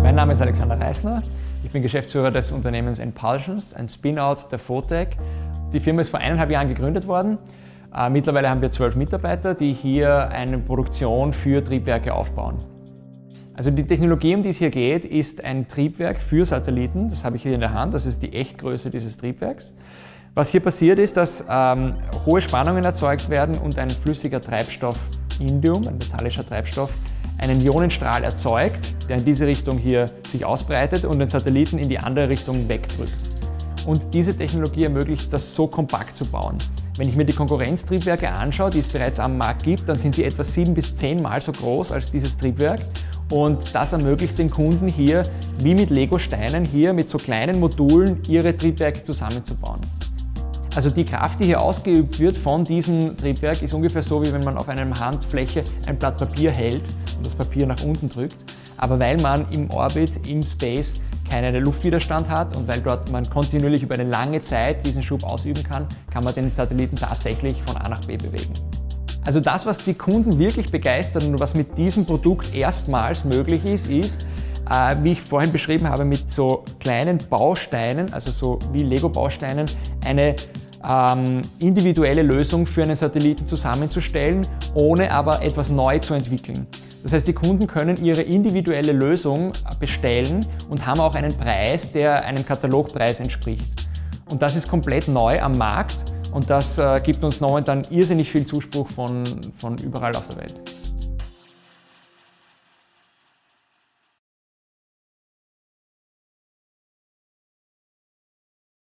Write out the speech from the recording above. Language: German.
Mein Name ist Alexander Reisner. Ich bin Geschäftsführer des Unternehmens Enpulsions, ein Spin-out der Fotec. Die Firma ist vor 1,5 Jahren gegründet worden. Mittlerweile haben wir 12 Mitarbeiter, die hier eine Produktion für Triebwerke aufbauen. Also die Technologie, um die es hier geht, ist ein Triebwerk für Satelliten. Das habe ich hier in der Hand, das ist die Echtgröße dieses Triebwerks. Was hier passiert ist, dass hohe Spannungen erzeugt werden und ein flüssiger Treibstoff, Indium, ein metallischer Treibstoff, einen Ionenstrahl erzeugt, der in diese Richtung hier sich ausbreitet und den Satelliten in die andere Richtung wegdrückt. Und diese Technologie ermöglicht, das so kompakt zu bauen. Wenn ich mir die Konkurrenztriebwerke anschaue, die es bereits am Markt gibt, dann sind die etwa 7 bis 10 Mal so groß als dieses Triebwerk. Und das ermöglicht den Kunden hier, wie mit Lego-Steinen, hier mit so kleinen Modulen ihre Triebwerke zusammenzubauen. Also die Kraft, die hier ausgeübt wird von diesem Triebwerk, ist ungefähr so, wie wenn man auf einer Handfläche ein Blatt Papier hält und das Papier nach unten drückt. Aber weil man im Orbit, im Space, keinen Luftwiderstand hat und weil dort man kontinuierlich über eine lange Zeit diesen Schub ausüben kann, kann man den Satelliten tatsächlich von A nach B bewegen. Also das, was die Kunden wirklich begeistert und was mit diesem Produkt erstmals möglich ist, wie ich vorhin beschrieben habe, mit so kleinen Bausteinen, also so wie Lego-Bausteinen, eine individuelle Lösung für einen Satelliten zusammenzustellen, ohne aber etwas neu zu entwickeln. Das heißt, die Kunden können ihre individuelle Lösung bestellen und haben auch einen Preis, der einem Katalogpreis entspricht. Und das ist komplett neu am Markt und das gibt uns momentan irrsinnig viel Zuspruch von überall auf der Welt.